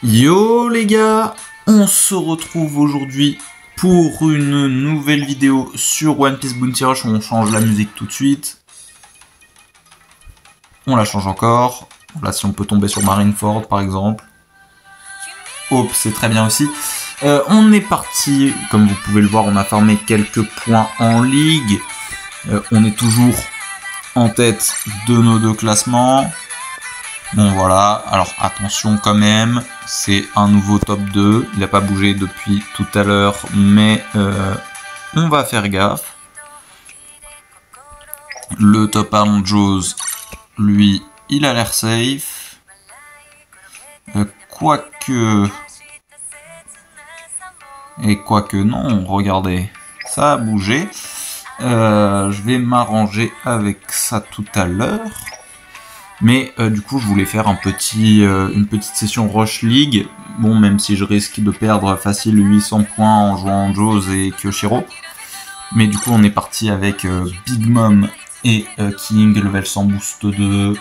Yo les gars, on se retrouve aujourd'hui pour une nouvelle vidéo sur One Piece Bounty Rush. On change la musique tout de suite. On la change encore. Là, si on peut tomber sur Marineford par exemple. Hop, c'est très bien aussi. On est parti, comme vous pouvez le voir, on a farmé quelques points en ligue. On est toujours en tête de nos deux classements. Bon voilà, alors attention quand même, c'est un nouveau top 2, il n'a pas bougé depuis tout à l'heure, mais on va faire gaffe. Le top 1 Jaws, lui, il a l'air safe. Quoique... Et quoique non, regardez, ça a bougé. Je vais m'arranger avec ça tout à l'heure. Mais du coup, je voulais faire une petite session Rush League. Bon, même si je risque de perdre facile 800 points en jouant Jaws et Kyoshiro. Mais du coup, on est parti avec Big Mom et King, level 100 boost de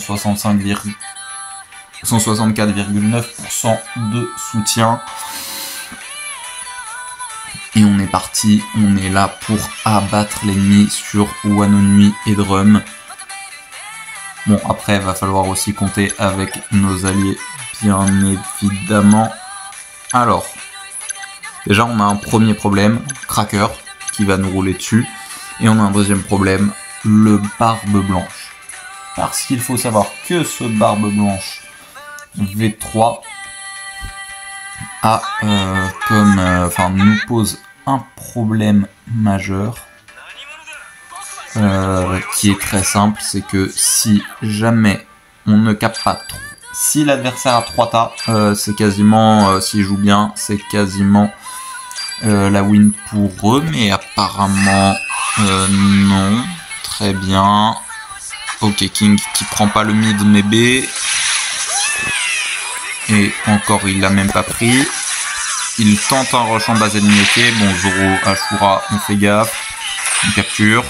164,9% de soutien. Et on est parti, on est là pour abattre l'ennemi sur Wano Nui et Drum. Bon, après, il va falloir aussi compter avec nos alliés, bien évidemment. Alors, déjà, on a un premier problème, Cracker, qui va nous rouler dessus. Et on a un deuxième problème, le Barbe Blanche. Parce qu'il faut savoir que ce Barbe Blanche V3 a, nous pose un problème majeur. Qui est très simple, c'est que si jamais on ne capte pas trop, si l'adversaire a 3 tas, c'est quasiment, s'il joue bien, c'est quasiment la win pour eux, mais apparemment non. Très bien. Ok, King qui prend pas le mid mais B. Et encore il l'a même pas pris. Il tente un rush en base ennemie, ok. Bon, Zoro, Ashura, on fait gaffe. On capture.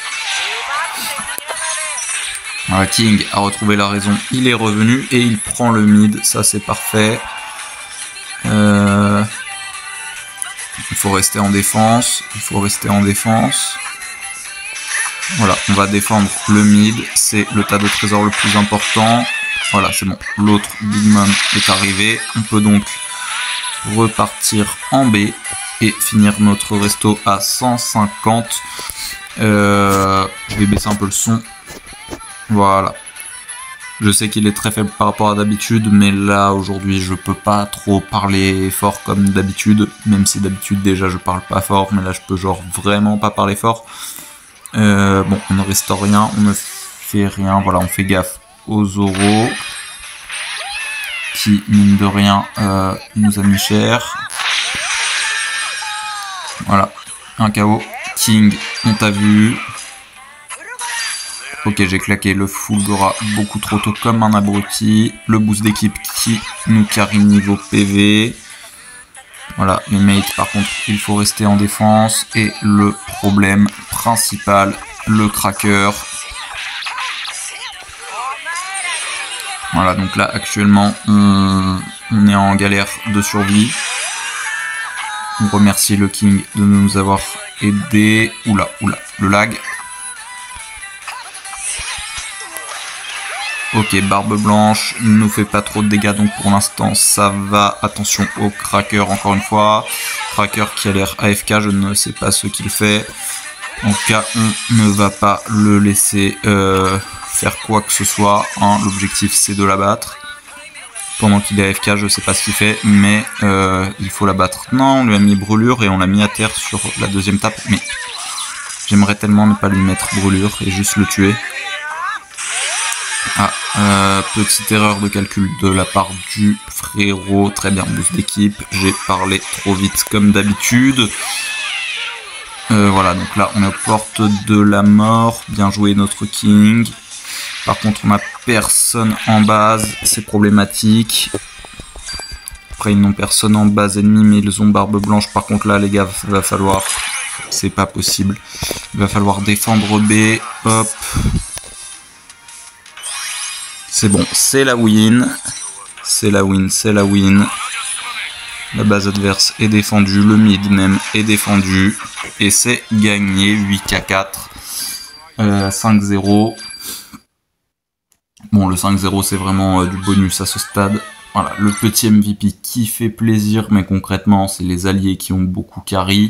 King a retrouvé la raison, il est revenu et il prend le mid, ça c'est parfait. Il faut rester en défense, Voilà, on va défendre le mid, c'est le tas de trésors le plus important. Voilà, c'est bon, l'autre Big Mom est arrivé. On peut donc repartir en B et finir notre resto à 150. Je vais baisser un peu le son. Voilà. Je sais qu'il est très faible par rapport à d'habitude, mais là aujourd'hui je peux pas trop parler fort comme d'habitude, même si d'habitude déjà je parle pas fort, mais là je peux genre vraiment pas parler fort. Bon, on ne restaure rien, on ne fait rien, voilà, on fait gaffe au Zoro, qui mine de rien nous a mis cher. Voilà, un KO. King, on t'a vu. Ok, j'ai claqué le Fulgora beaucoup trop tôt comme un abruti. Le boost d'équipe qui nous carry niveau PV. Voilà, les mates par contre, il faut rester en défense. Et le problème principal, le Cracker. Voilà, donc là actuellement, on est en galère de survie. On remercie le King de nous avoir aidé. Oula, le lag. Ok, Barbe Blanche ne nous fait pas trop de dégâts, donc pour l'instant ça va. Attention au Cracker encore une fois. Cracker qui a l'air AFK, je ne sais pas ce qu'il fait. En tout cas, on ne va pas le laisser faire quoi que ce soit. Hein. L'objectif c'est de l'abattre. Pendant qu'il est AFK, je ne sais pas ce qu'il fait, mais il faut l'abattre. Non, on lui a mis brûlure et on l'a mis à terre sur la deuxième tape. Mais j'aimerais tellement ne pas lui mettre brûlure et juste le tuer. Petite erreur de calcul de la part du frérot. Très bien, boost d'équipe. J'ai parlé trop vite comme d'habitude. Voilà, donc là on est aux portes de la mort. Bien joué notre King. Par contre on n'a personne en base. C'est problématique. Après ils n'ont personne en base ennemie, mais ils ont Barbe Blanche. Par contre là les gars, va falloir... C'est pas possible. Il va falloir défendre B. Hop. C'est bon, c'est la win. c'est la win, c'est la win. La base adverse est défendue, le mid même est défendu. Et c'est gagné, 8k4, 5-0. Bon, le 5-0 c'est vraiment du bonus à ce stade. Voilà, le petit MVP qui fait plaisir, mais concrètement c'est les alliés qui ont beaucoup carry.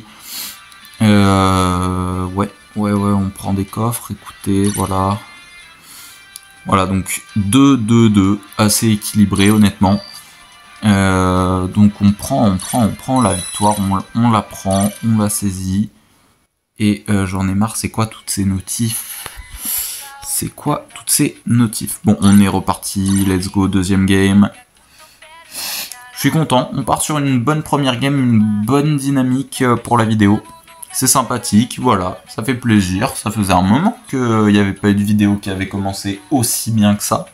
Ouais, on prend des coffres, écoutez, voilà. Voilà, donc 2-2-2, assez équilibré honnêtement. Donc on prend la victoire, on la prend, on la saisit. Et j'en ai marre, c'est quoi toutes ces notifs? C'est quoi toutes ces notifs? Bon, on est reparti, let's go, deuxième game. Je suis content, on part sur une bonne première game, une bonne dynamique pour la vidéo. C'est sympathique, voilà, ça fait plaisir. Ça faisait un moment qu'il n'y avait pas eu de vidéo qui avait commencé aussi bien que ça.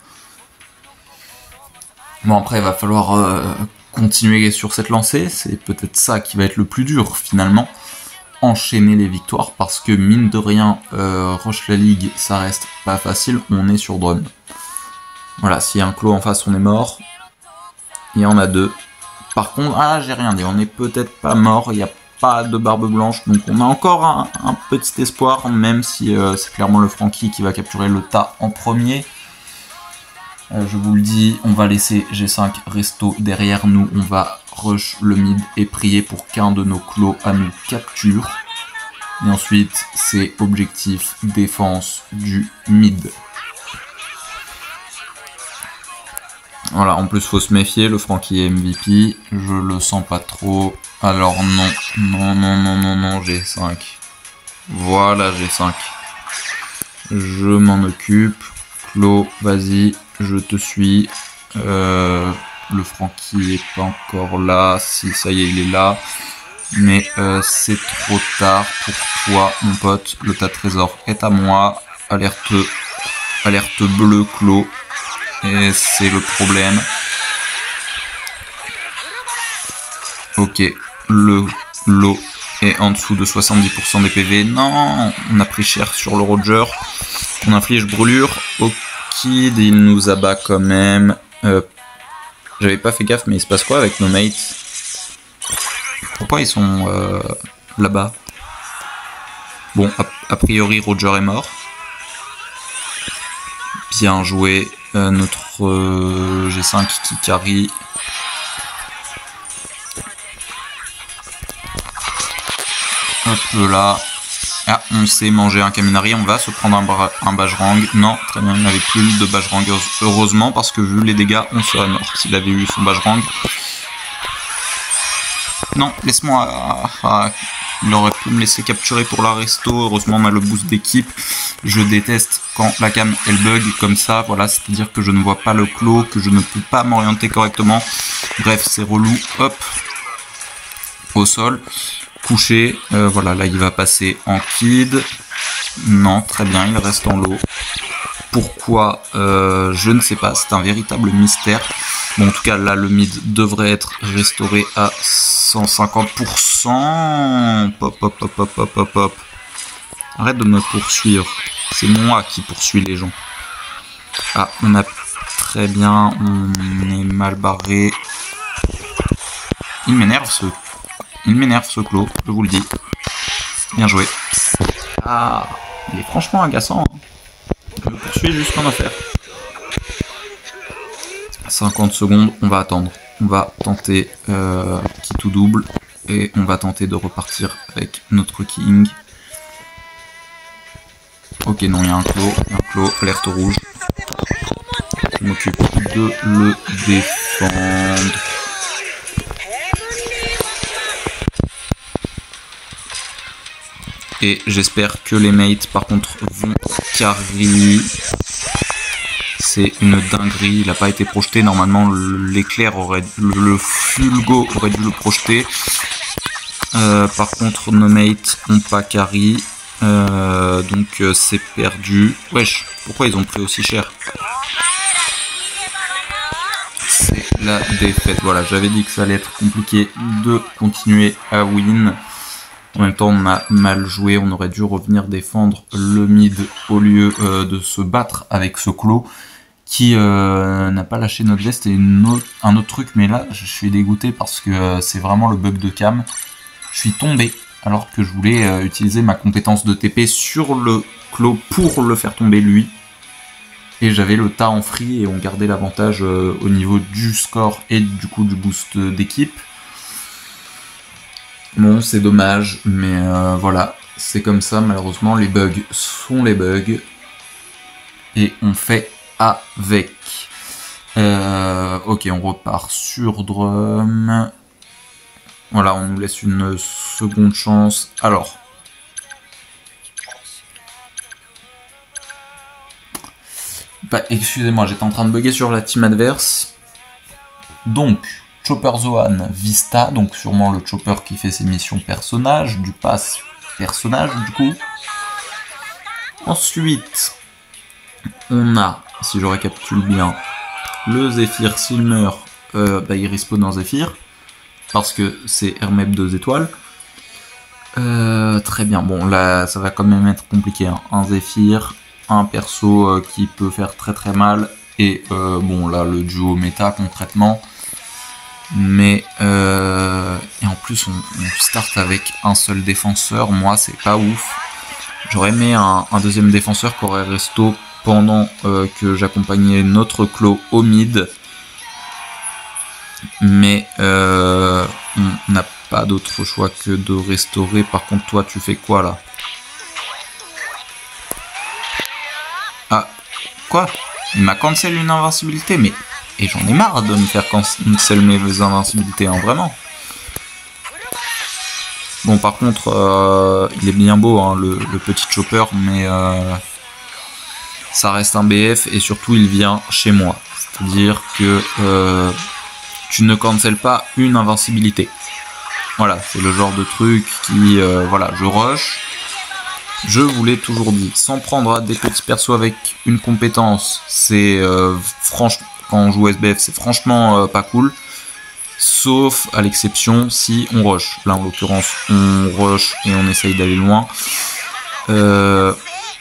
Bon, après, il va falloir continuer sur cette lancée. C'est peut-être ça qui va être le plus dur, finalement. Enchaîner les victoires, parce que, mine de rien, Rush la Ligue, ça reste pas facile. On est sur drone. Voilà, s'il y a un clos en face, on est mort. Il y en a deux. Par contre, ah, j'ai rien dit, on est peut-être pas mort. Il y a pas de barbe blanche, donc on a encore un petit espoir, même si c'est clairement le Franky qui va capturer le tas en premier. Je vous le dis, on va laisser G5 resto derrière nous, on va rush le mid et prier pour qu'un de nos clos à nous capture. Et ensuite, c'est objectif défense du mid. Voilà, en plus faut se méfier, le Franky est MVP, je le sens pas trop. Alors non, G5. Voilà G5. Je m'en occupe. Clos, vas-y, je te suis. Le Franky est pas encore là. Si, ça y est, il est là. Mais c'est trop tard pour toi, mon pote. Le tas de trésor est à moi. Alerte bleue, Clos. Et c'est le problème. Ok, le lot est en dessous de 70% des PV. Non, on a pris cher sur le Roger. On inflige brûlure au Kid, il nous abat quand même. J'avais pas fait gaffe, mais il se passe quoi avec nos mates? Pourquoi ils sont là-bas? Bon, a priori, Roger est mort. Bien joué. Notre G5 qui carry. Hop là. Ah, on s'est mangé un Kaminari, on va se prendre un Bajrang. Non, très bien, il n'avait plus de Bajrang, heureusement, parce que vu les dégâts, on serait mort s'il avait eu son Bajrang. Non, laisse-moi... il aurait pu me laisser capturer pour la resto, heureusement on a le boost d'équipe. Je déteste quand la cam elle bug comme ça, voilà, c'est-à-dire que je ne vois pas le clos, que je ne peux pas m'orienter correctement. Bref, c'est relou, hop, au sol. Couché, voilà, là il va passer en kid. Non, très bien, il reste en lot. Pourquoi je ne sais pas, c'est un véritable mystère. Bon, en tout cas, là le mid devrait être restauré à 150%. Pop. Arrête de me poursuivre. C'est moi qui poursuis les gens. Ah, on a très bien, on est mal barré. Il m'énerve ce clos, je vous le dis. Bien joué. Ah, il est franchement agaçant. Je me poursuis jusqu'en enfer. 50 secondes, on va attendre. On va tenter qui tout double. Et on va tenter de repartir avec notre king. Ok, non, il y a un clos, alerte rouge. Je m'occupe de le défendre. Et j'espère que les mates par contre vont carry. C'est une dinguerie, il n'a pas été projeté. Normalement l'éclair aurait... le fulgo aurait dû le projeter. Par contre nos mates n'ont pas carry. Donc c'est perdu. Wesh, pourquoi ils ont pris aussi cher? C'est la défaite. Voilà, j'avais dit que ça allait être compliqué de continuer à win. En même temps, on a mal joué, on aurait dû revenir défendre le mid au lieu de se battre avec ce clos qui n'a pas lâché notre veste et un autre truc, mais là je suis dégoûté parce que c'est vraiment le bug de cam. Je suis tombé alors que je voulais utiliser ma compétence de TP sur le Clo pour le faire tomber lui. Et j'avais le tas en free et on gardait l'avantage au niveau du score et du coup du boost d'équipe. Bon, c'est dommage, mais voilà, c'est comme ça, malheureusement, les bugs sont les bugs. Et on fait avec. Ok, on repart sur Drum. Voilà, on nous laisse une seconde chance. Alors. Bah, excusez-moi, j'étais en train de bugger sur la team adverse. Donc, Chopper Zohan Vista, donc sûrement le Chopper qui fait ses missions personnage, du pass personnage du coup. Ensuite, on a, si je récapitule bien, le Zephyr s'il meurt, bah, il respawn en Zephyr, parce que c'est Hermep 2 étoiles. Très bien, bon là ça va quand même être compliqué, hein. Un Zephyr, un perso qui peut faire très très mal, et bon là le duo méta concrètement. Mais et en plus on start avec un seul défenseur, moi c'est pas ouf. J'aurais aimé un deuxième défenseur qui aurait resto pendant que j'accompagnais notre Clo au mid. Mais on n'a pas d'autre choix que de restaurer. Par contre toi tu fais quoi là? Ah, quoi? Il m'a cancel une invincibilité, mais... Et j'en ai marre de me faire cancel mes invincibilités, hein, vraiment. Bon, par contre, il est bien beau, hein, le petit Chopper, mais ça reste un BF, et surtout, il vient chez moi. C'est-à-dire que tu ne cancel pas une invincibilité. Voilà, c'est le genre de truc qui... voilà, je rush. Je vous l'ai toujours dit, sans prendre des petits persos avec une compétence, c'est franchement... Quand on joue SBF, c'est franchement pas cool. Sauf à l'exception si on rush. Là, en l'occurrence, on rush et on essaye d'aller loin. On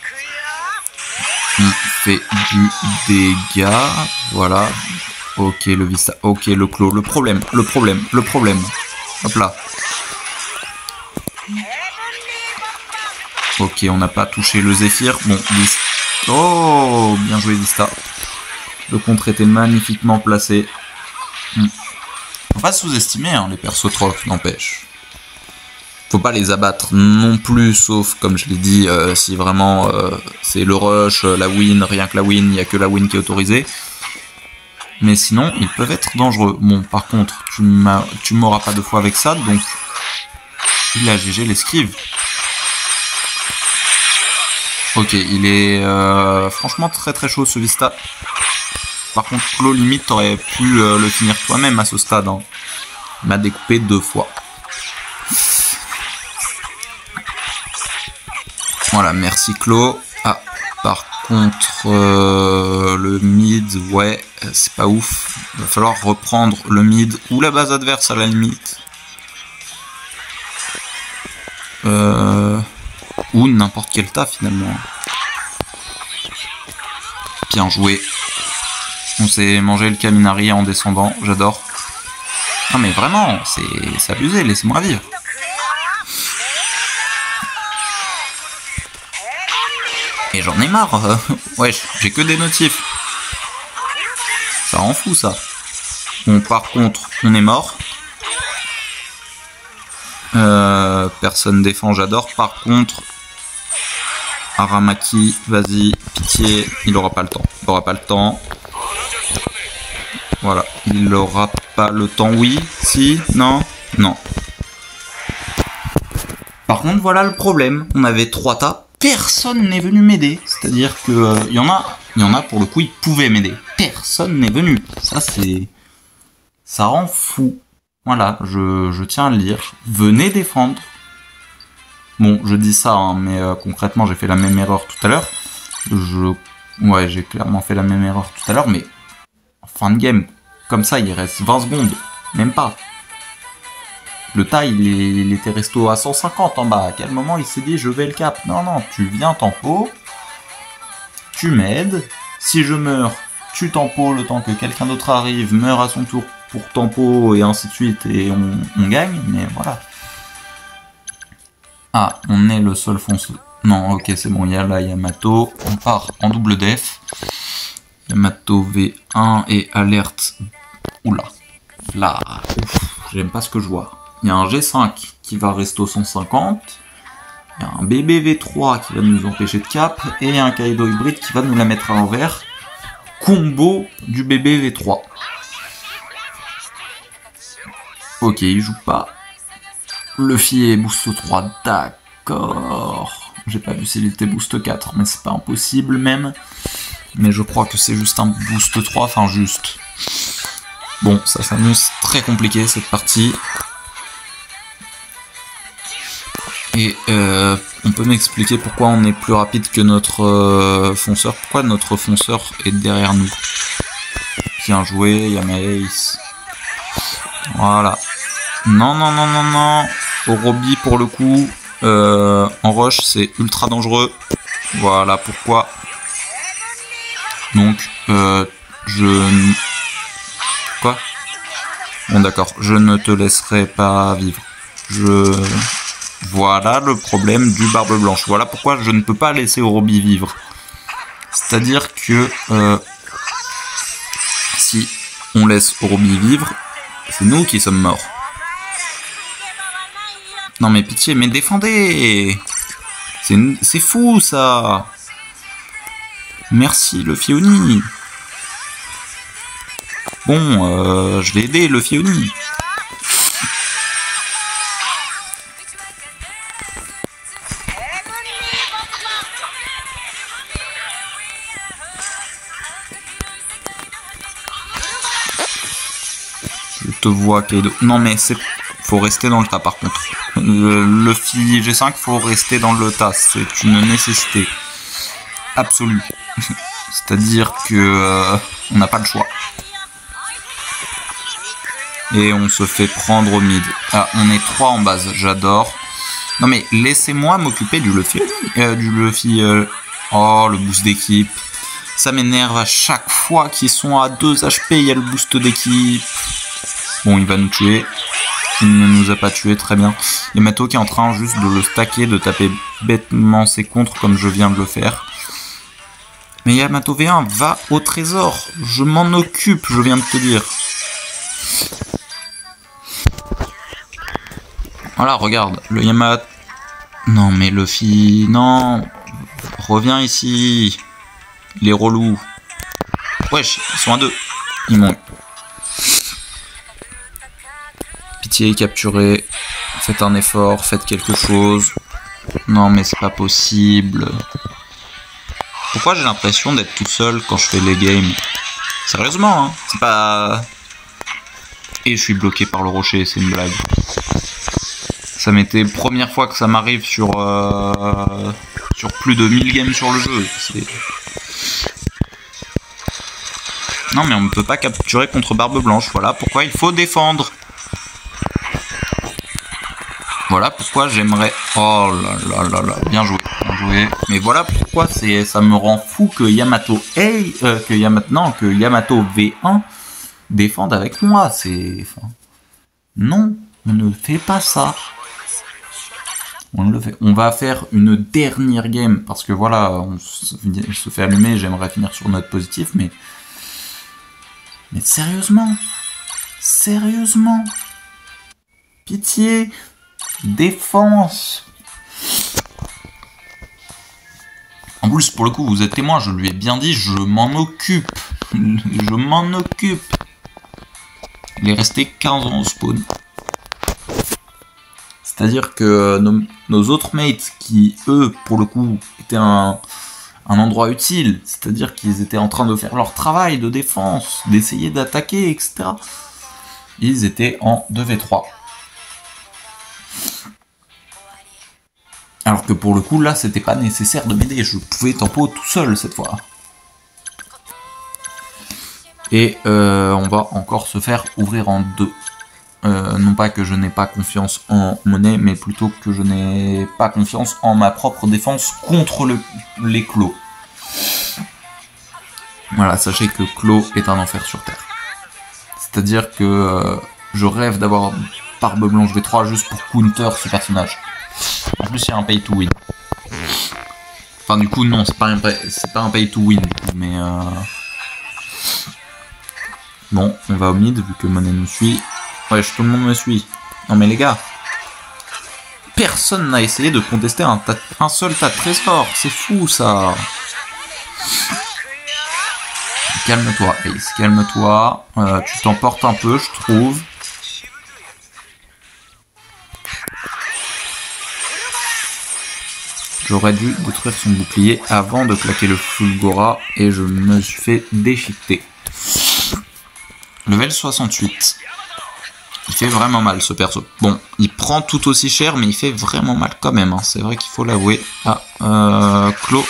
fait du dégât. Voilà. Ok, le Vista. Ok, le Clo. Le problème. Hop là. Ok, on n'a pas touché le Zephyr. Bon, Vista. Oh, bien joué, Vista. Le contre était magnifiquement placé. Faut pas sous-estimer hein, les persos troll, n'empêche. Faut pas les abattre non plus, sauf, comme je l'ai dit, si vraiment c'est le rush, la win, rien que la win, il n'y a que la win qui est autorisée. Mais sinon, ils peuvent être dangereux. Bon, par contre, tu m'auras pas deux fois avec ça, donc il a GG l'esquive. Ok, il est franchement très très chaud ce Vista. Par contre, Clo, limite, t'aurais pu le finir toi-même à ce stade. Hein. Il m'a découpé 2 fois. Voilà, merci Clo. Ah, par contre, le mid, ouais, c'est pas ouf. Il va falloir reprendre le mid ou la base adverse à la limite. Ou n'importe quel tas finalement. Bien joué. On s'est mangé le Kaminari en descendant, j'adore. Non mais vraiment, c'est abusé, laissez-moi vivre. Et j'en ai marre. Wesh, j'ai que des notifs. Ça rend fou ça. Bon, par contre, on est mort. Personne défend, j'adore. Par contre, Aramaki, vas-y, pitié, il aura pas le temps. Il aura pas le temps. Voilà, il aura pas le temps, oui, si, non, non. Par contre, voilà le problème. On avait 3 tas, personne n'est venu m'aider. C'est-à-dire que il y en a pour le coup, ils pouvaient m'aider. Personne n'est venu. Ça rend fou. Voilà, je tiens à le dire. Venez défendre. Bon, je dis ça, hein, mais concrètement, j'ai fait la même erreur tout à l'heure. Ouais, j'ai clairement fait la même erreur tout à l'heure, mais en fin de game, comme ça, il reste 20 secondes. Même pas. Le tas, il était resto à 150 en bas. À quel moment il s'est dit, je vais le cap? Non, non, tu viens tempo. Tu m'aides. Si je meurs, tue tempo le temps que quelqu'un d'autre arrive, meurt à son tour pour tempo et ainsi de suite et on gagne, mais voilà. Ah, on est le seul fonceur. Non, ok, c'est bon, il y a là Yamato. On part en double def. Yamato V1 et alerte. Oula. Là, j'aime pas ce que je vois. Il y a un G5 qui va rester au 150. Il y a un bébé V3 qui va nous empêcher de cap. Et un Kaido hybride qui va nous la mettre à l'envers. Combo du bébé V3. Ok, il joue pas. Luffy est boost 3, d'accord. J'ai pas vu s'il était boost 4, mais c'est pas impossible même. Mais je crois que c'est juste un boost 3, enfin juste. Bon, ça s'annonce très compliqué cette partie. Et on peut m'expliquer pourquoi on est plus rapide que notre fonceur. Pourquoi notre fonceur est derrière nous. Bien joué, Yamace. Voilà. Non, non, non, non, non. Orobi pour le coup. En rush, c'est ultra dangereux. Voilà pourquoi. Donc, je... Quoi? Bon d'accord, je ne te laisserai pas vivre. Voilà le problème du Barbe Blanche. Voilà pourquoi je ne peux pas laisser Orobi vivre. C'est-à-dire que si on laisse Orobi vivre, c'est nous qui sommes morts. Non mais pitié, mais défendez! C'est fou ça! Merci le Fioni! Bon, je vais aider le Fioni. Je te vois, Kaido. Non mais c'est... Faut rester dans le tas par contre. Le Luffy G5, faut rester dans le tas. C'est une nécessité absolue. C'est-à-dire que on n'a pas le choix. Et on se fait prendre au mid. Ah, on est 3 en base, j'adore. Non mais laissez-moi m'occuper du Luffy. Oh, le boost d'équipe. Ça m'énerve à chaque fois qu'ils sont à 2 HP, il y a le boost d'équipe. Bon, il va nous tuer. Il ne nous a pas tué, très bien. Yamato qui est en train juste de le stacker, de taper bêtement ses contres comme je viens de le faire. Mais Yamato V1 va au trésor. Je m'en occupe, je viens de te dire. Voilà, regarde, le Yamato... Non, mais Luffy... Non. Reviens ici. Il est relou. Wesh, ils sont à 2. Ils m'ont... Pitié, capturez. Faites un effort, faites quelque chose. Non, mais c'est pas possible. Pourquoi j'ai l'impression d'être tout seul quand je fais les games? Sérieusement, hein, c'est pas... Et je suis bloqué par le rocher, c'est une blague. Ça m'était première fois que ça m'arrive sur plus de 1000 games sur le jeu. Non mais on ne peut pas capturer contre Barbe Blanche, voilà pourquoi il faut défendre. Voilà pourquoi j'aimerais... Oh là là là là, bien joué, bien joué. Mais voilà pourquoi ça me rend fou que Yamato que Yamato V1 défende avec moi. C'est... Non, on ne fait pas ça. On le fait. On va faire une dernière game parce que voilà, on se fait allumer. J'aimerais finir sur une note positive, mais sérieusement, sérieusement, pitié, défense. En plus, pour le coup, vous êtes témoin. Je lui ai bien dit, je m'en occupe, je m'en occupe. Il est resté 15 ans au spawn. C'est-à-dire que nos autres mates qui, eux, pour le coup, étaient un endroit utile, c'est-à-dire qu'ils étaient en train de faire leur travail de défense, d'essayer d'attaquer, etc. Ils étaient en 2v3. Alors que pour le coup, là, c'était pas nécessaire de m'aider, je pouvais tempo tout seul cette fois. Et on va encore se faire ouvrir en 2. Non pas que je n'ai pas confiance en Monet, mais plutôt que je n'ai pas confiance en ma propre défense contre l'éclos. Voilà, sachez que Clo est un enfer sur Terre. C'est-à-dire que je rêve d'avoir Barbe Blanche V3 juste pour counter ce personnage. En plus, il y a un pay to win. Enfin, du coup, non, c'est pas un pay to win, mais bon, on va au mid, vu que Monet nous suit. Ouais, tout le monde me suit. Non mais les gars, personne n'a essayé de contester un seul tas de trésors, c'est fou ça. Calme-toi, Ace, calme-toi. Tu t'emportes un peu, je trouve. J'aurais dû détruire son bouclier avant de claquer le Fulgora et je me suis fait déchiqueter. Level 68. Il fait vraiment mal ce perso. Bon, il prend tout aussi cher, mais il fait vraiment mal quand même. Hein. C'est vrai qu'il faut l'avouer. Ah, Clo.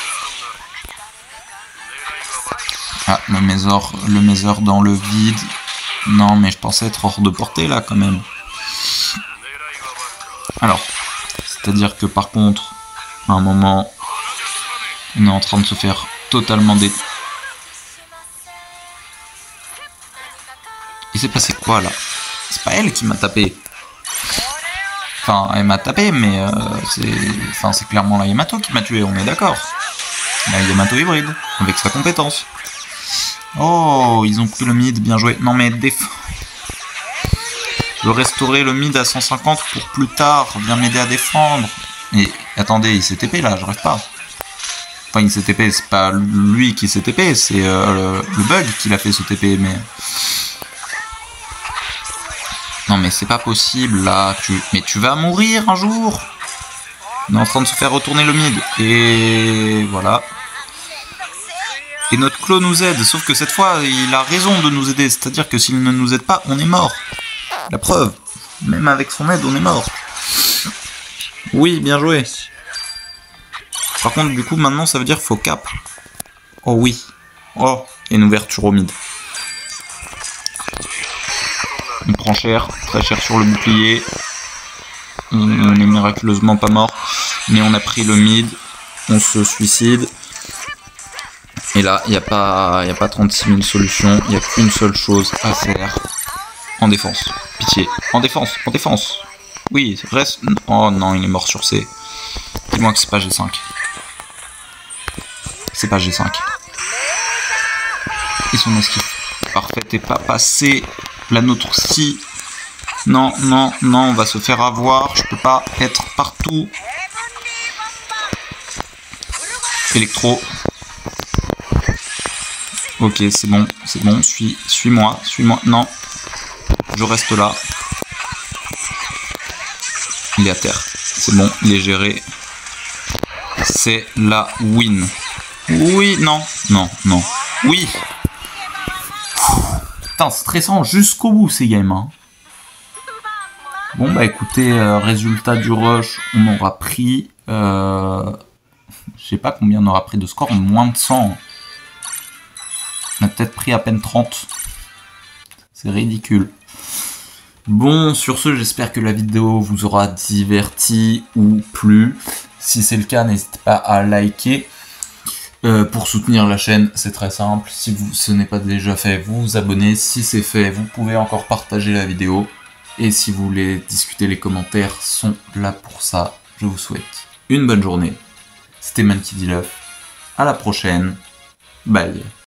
Ah, le Mézor dans le vide. Non, mais je pensais être hors de portée là quand même. Alors, c'est-à-dire que par contre, à un moment, on est en train de se faire totalement dé... Il s'est passé quoi là? C'est pas elle qui m'a tapé. Enfin, elle m'a tapé, mais c'est clairement la Yamato qui m'a tué, on est d'accord. La Yamato hybride, avec sa compétence. Oh, ils ont pris le mid, bien joué. Non mais défends. Je veux restaurer le mid à 150 pour plus tard, viens m'aider à défendre. Et attendez, il s'est TP là, je rêve pas. Enfin, il s'est TP, c'est pas lui qui s'est TP, c'est le bug qui l'a fait ce TP, mais... Non mais c'est pas possible là, mais tu vas mourir un jour. On est en train de se faire retourner le mid. Et voilà. Et notre Clo nous aide, sauf que cette fois il a raison de nous aider, c'est-à-dire que s'il ne nous aide pas, on est mort. La preuve, même avec son aide, on est mort. Oui, bien joué. Par contre, du coup, maintenant ça veut dire qu'il faut cap. Oh oui. Oh, et une ouverture au mid. On prend cher, très cher sur le bouclier. On est miraculeusement pas mort. Mais on a pris le mid. On se suicide. Et là, il n'y a pas 36 000 solutions. Il n'y a qu'une seule chose à faire. En défense. Pitié. En défense. En défense. Oui, reste. Oh non, il est mort sur C. Dis-moi que c'est pas G5. C'est pas G5. Et son esquive. Parfait, t'es pas passé. La nôtre si. Non, non, non, on va se faire avoir. Je peux pas être partout. Électro. Ok, c'est bon, c'est bon. Suis-moi, suis-moi. Non. Je reste là. Il est à terre. C'est bon, il est géré. C'est la win. Oui, non, non, non. Oui. Putain, stressant jusqu'au bout ces games. Hein. Bon bah écoutez, résultat du rush, on aura pris... je sais pas combien on aura pris de score, moins de 100. On a peut-être pris à peine 30. C'est ridicule. Bon, sur ce, j'espère que la vidéo vous aura diverti ou plu. Si c'est le cas, n'hésitez pas à liker. Pour soutenir la chaîne, c'est très simple. Si ce n'est pas déjà fait, vous vous abonnez. Si c'est fait, vous pouvez encore partager la vidéo. Et si vous voulez discuter, les commentaires sont là pour ça. Je vous souhaite une bonne journée. C'était Monkey D. Luff. À la prochaine. Bye.